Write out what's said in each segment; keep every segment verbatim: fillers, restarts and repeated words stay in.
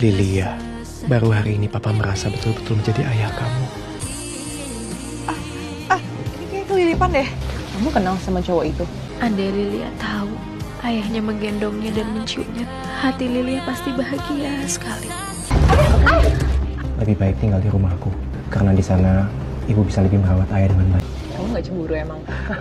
Lilia, baru hari ini papa merasa betul-betul menjadi ayah kamu. Ah, ah, ini kayak kelilipan deh. Kamu kenal sama cowok itu? Andai Lilia tahu ayahnya menggendongnya dan menciumnya, hati Lilia pasti bahagia sekali. Lebih baik tinggal di rumahku, karena di sana ibu bisa lebih merawat ayah dengan baik. Kamu nggak cemburu emang?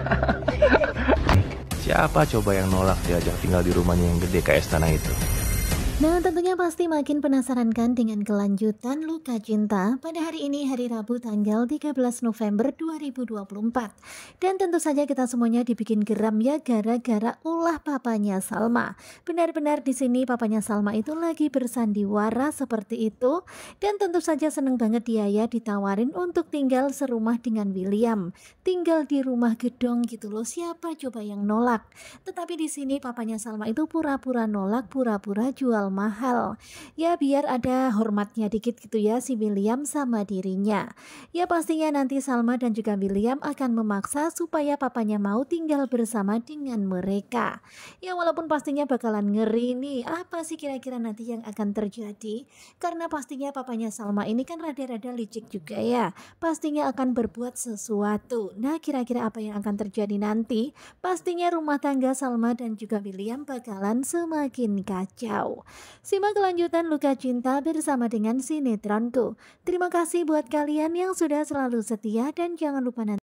Siapa coba yang nolak diajak tinggal di rumahnya yang gede kayak istana itu? Nah, tentunya pasti makin penasaran kan dengan kelanjutan Luka Cinta pada hari ini, hari Rabu tanggal tiga belas November dua ribu dua puluh empat. Dan tentu saja kita semuanya dibikin geram ya gara-gara ulah papanya Salma. Benar-benar di sini papanya Salma itu lagi bersandiwara seperti itu, dan tentu saja seneng banget dia ya ditawarin untuk tinggal serumah dengan William. Tinggal di rumah gedong gitu loh. Siapa coba yang nolak? Tetapi di sini papanya Salma itu pura-pura nolak, pura-pura jual mahal ya, biar ada hormatnya dikit gitu ya si William sama dirinya. Ya pastinya nanti Salma dan juga William akan memaksa supaya papanya mau tinggal bersama dengan mereka. Ya walaupun pastinya bakalan ngeri nih, apa sih kira-kira nanti yang akan terjadi, karena pastinya papanya Salma ini kan rada-rada licik juga ya, pastinya akan berbuat sesuatu. Nah kira-kira apa yang akan terjadi nanti? Pastinya rumah tangga Salma dan juga William bakalan semakin kacau. Simak kelanjutan Luka Cinta bersama dengan sinetronku. Terima kasih buat kalian yang sudah selalu setia dan jangan lupa nanti